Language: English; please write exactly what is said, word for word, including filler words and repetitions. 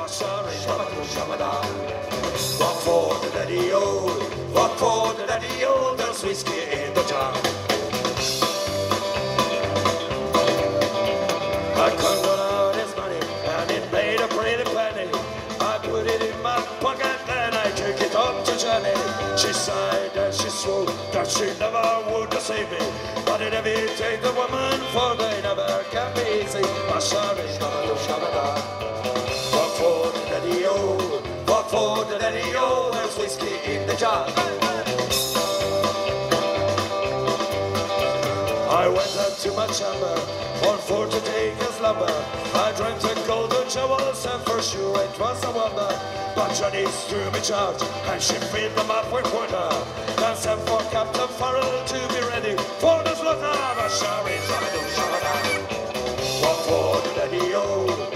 sorry, shabba-doo, shabba-da. What for the daddy-o, what for the daddy-o, there's whiskey in the jar. I counted out his money, and it made a pretty penny. I put it in my pocket, and I took it up to Jenny. She sighed and she swore that she never would deceive me. But it never take the woman, for they never can be easy. My sorry, shabba-doo, shabba-da. What for the daddy-o, what for the daddy-o, there's whiskey in the jar. I went up to my chamber, all for to take a slumber. I drank the golden jewels, and for sure it was a wonder. But Johnny threw me charge, and she filled them up with water. Then sent for Captain Farrell to be ready for the slaughter. But sorry, shabba-doo, shabba-da. What for the daddy-o,